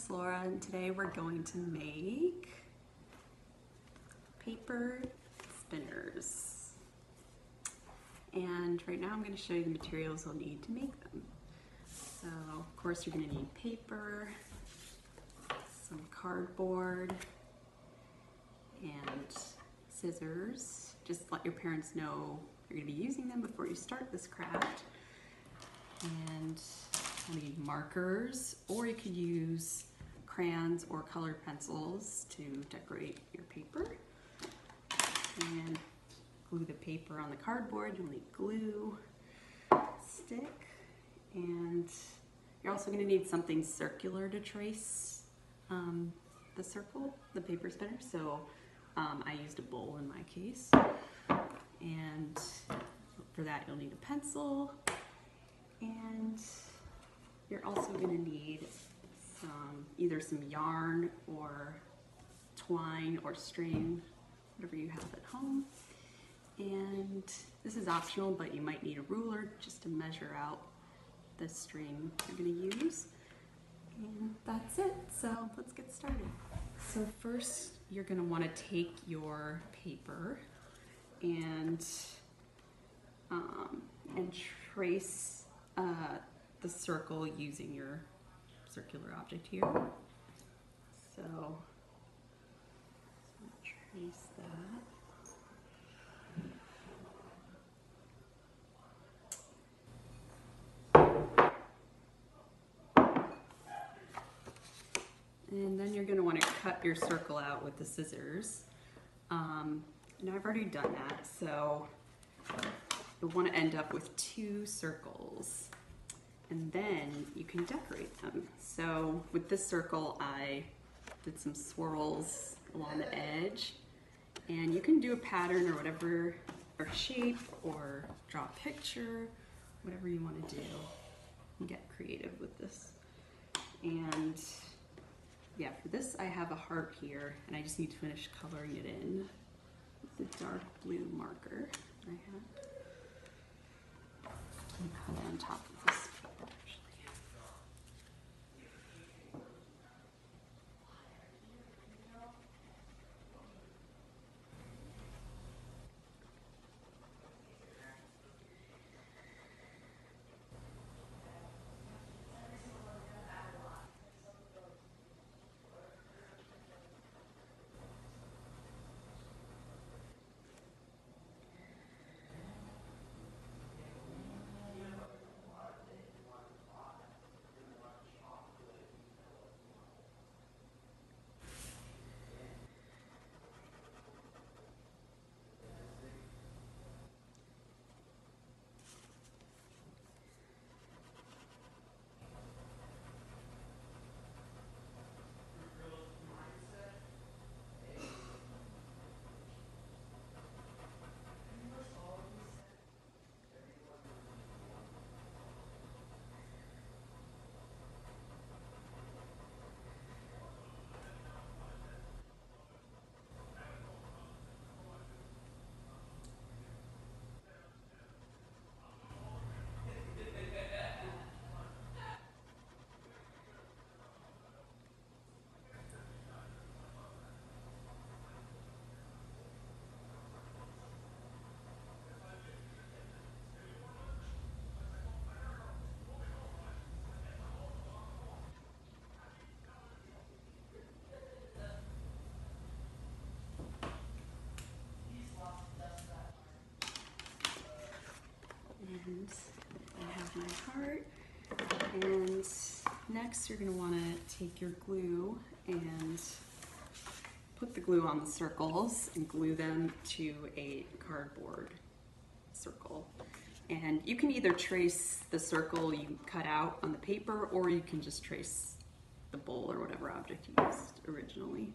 Miss Laura, and today we're going to make paper spinners. And right now I'm going to show you the materials you'll need to make them. So of course you're going to need paper, some cardboard, and scissors. Just let your parents know you're going to be using them before you start this craft. And you'll need markers, or you could use crayons or colored pencils to decorate your paper. And glue the paper on the cardboard. You'll need glue, stick, and you're also going to need something circular to trace the circle, the paper spinner. So I used a bowl in my case. And for that you'll need a pencil, and you're also going to need either some yarn or twine or string, whatever you have at home. And this is optional, but you might need a ruler just to measure out the string you're going to use. And that's it. So let's get started. So first you're going to want to take your paper and trace the circle using your circular object here. So trace that. And then you're going to want to cut your circle out with the scissors. And I've already done that, so you'll want to end up with 2 circles. And then you can decorate them. So with this circle, I did some swirls along the edge. And you can do a pattern or whatever, or shape, or draw a picture, whatever you want to do. And get creative with this. And yeah, for this I have a heart here, and I just need to finish coloring it in with the dark blue marker I have. And put it on top of this paper, actually. And I have my heart. And next you're going to want to take your glue and put the glue on the circles and glue them to a cardboard circle. And you can either trace the circle you cut out on the paper, or you can just trace the bowl or whatever object you used originally.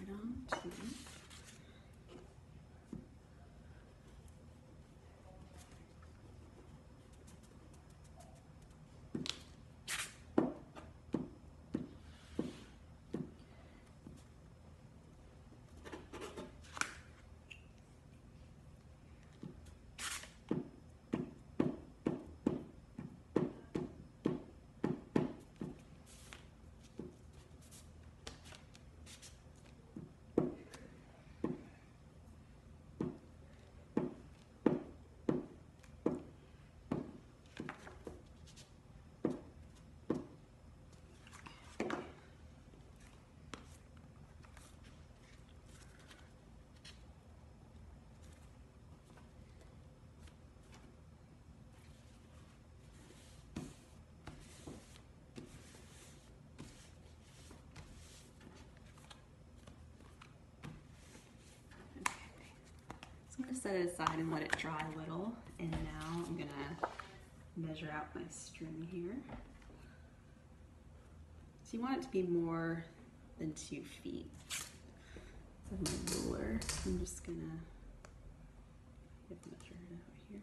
side on too. I'm going to set it aside and let it dry a little, and now I'm going to measure out my string here. So you want it to be more than 2 feet. So my ruler, I'm just going to measure it out here.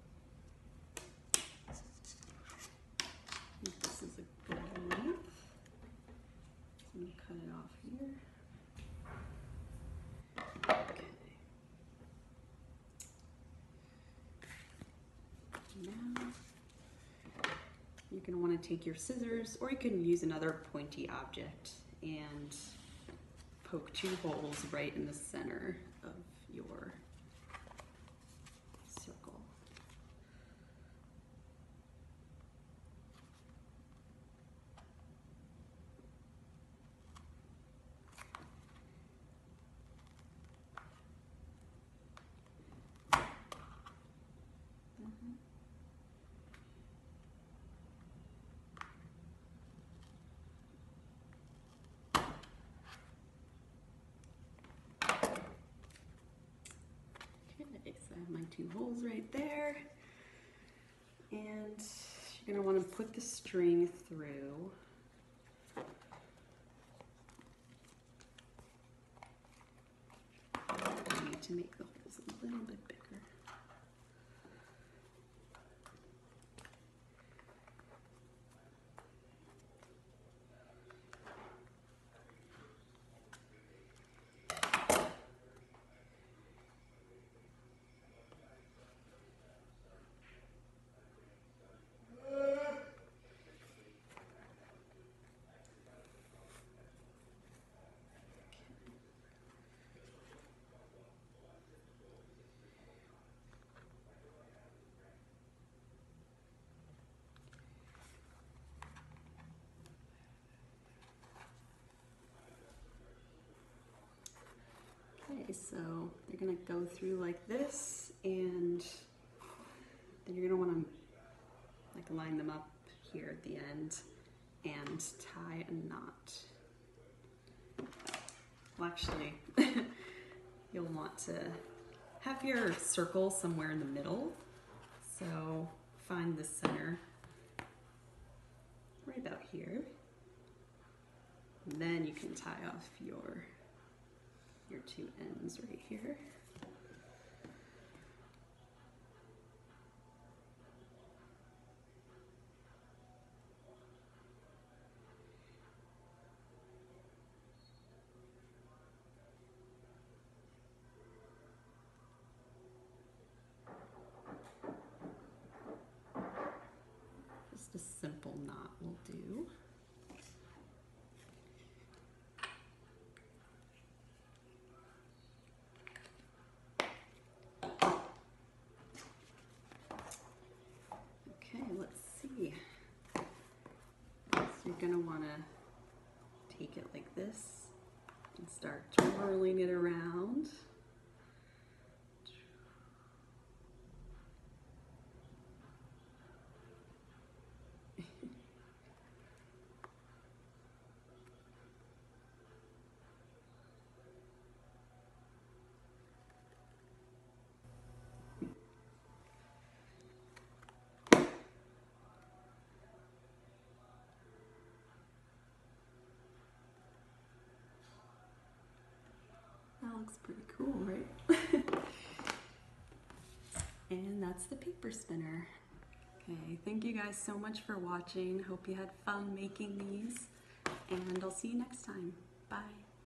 I think this is a good length. So I'm going to cut it off here. Now, you're going to want to take your scissors, or you can use another pointy object and poke 2 holes right in the center of your circle. Okay, so I have my 2 holes right there, and you're going to want to put the string through. I need to make the holes a little bit bigger. Okay, so you're going to go through like this, and then you're going to want to like line them up here at the end and tie a knot. Well, actually, you'll want to have your circle somewhere in the middle. So find the center right about here. And then you can tie off your 2 ends right here. Just a simple knot will do. Okay, let's see. So you're going to want to take it like this and start twirling it around. looks pretty cool, right? And that's the paper spinner. Okay, thank you guys so much for watching. Hope you had fun making these, and I'll see you next time. Bye.